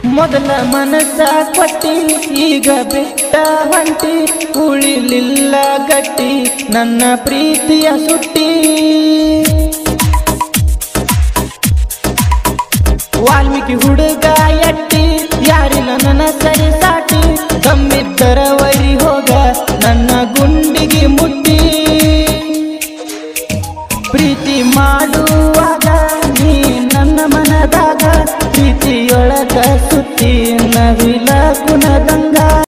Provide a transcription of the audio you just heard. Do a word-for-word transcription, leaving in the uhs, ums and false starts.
ಮೊದಲ ಮನಸ ಕೊಟ್ಟಿ ಈಗ ಬಿಟ್ಟ ಹೊಂಟಿ ಉಳಿಲಿಲ್ಲ ಗಟ್ಟಿ ನನ್ನ ಪ್ರೀತಿಯ ಸುಟ್ಟಿ ವಾಲ್ಮೀಕಿ ಹುಡುಗ ಎಟ್ಟಿ ಯಾರಿಲ್ಲ ನನ್ನ ಸರಿ ಸಾಟಿ ಗಮ್ಮಿದ್ದರ ವರಿ ಹೋಗ ನನ್ನ ಗುಂಡಿಗೆ ಮುಟ್ಟಿ ಪ್ರೀತಿ ಮಾಡುವಾಗ ನೀ ನನ್ನ ಮನದಾಗ ಪ್ರೀತಿಯೊಳಗ ಸುತ್ತಿ ನವಿಲ ಕುಣದಂಗ